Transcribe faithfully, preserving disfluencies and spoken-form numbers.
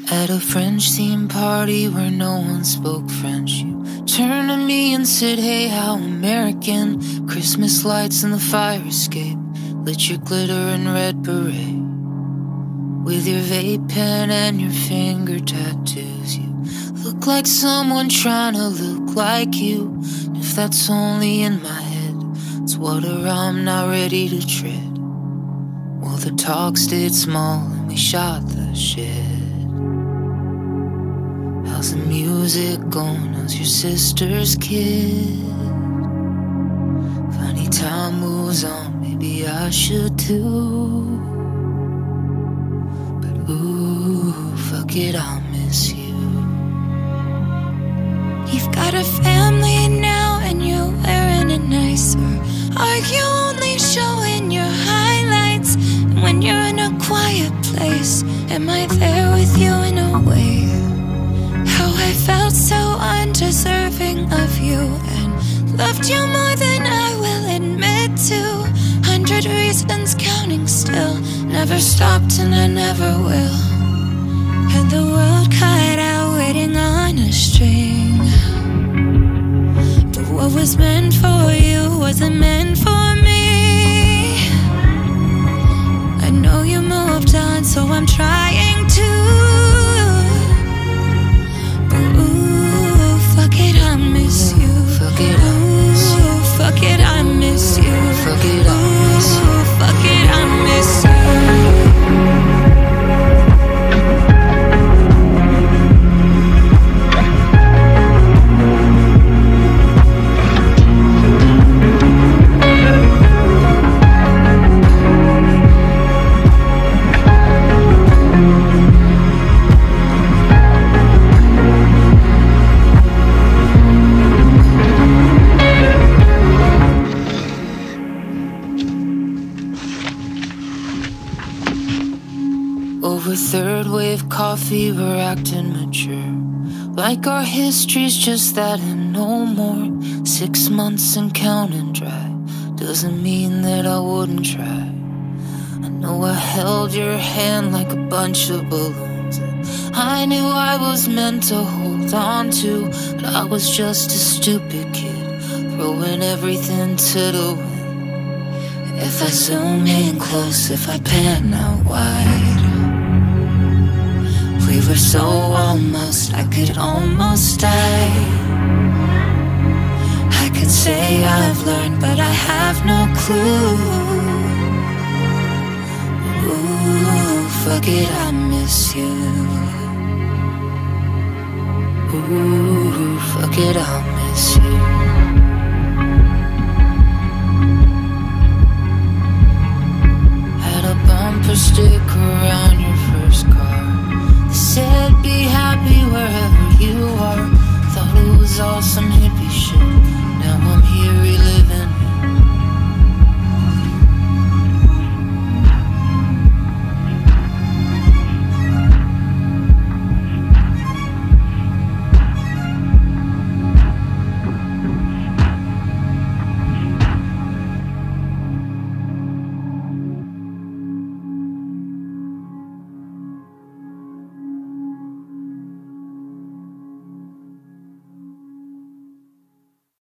At a French theme party where no one spoke French, you turned to me and said, hey, how American. Christmas lights in the fire escape lit your glitter and red beret. With your vape pen and your finger tattoos, you look like someone trying to look like you. If that's only in my head, it's water I'm not ready to tread. Well, the talk stayed small and we shot the shit. How's the music going? How's your sister's kid? Funny time moves on, maybe I should too. But ooh, fuck it, I'll miss you. You've got a family now and you're wearing it nicer. Are you only showing your highlights? And when you're in a quiet place, am I there with you in a way? How I felt so undeserving of you, and loved you more than I will admit to. Hundred reasons counting still, never stopped and I never will. Had the world cut out waiting on a string. But what was meant for you wasn't meant for me. I know you moved on, so I'm trying to. Fuck it, I miss you. Fuck it, I miss you. Fuck it, I miss you. Fuck it, I miss you. Fuck it, I miss you. Over third wave coffee, we're acting mature, like our history's just that and no more. Six months and counting dry doesn't mean that I wouldn't try. I know I held your hand like a bunch of balloons that I knew I was meant to hold on to, but I was just a stupid kid, throwing everything to the wind. If I zoom in close, if I pan out wide, we were so almost, I could almost die. I could say I've learned, but I have no clue. Ooh, fuck it, I miss you. Ooh, fuck it, I'll miss you.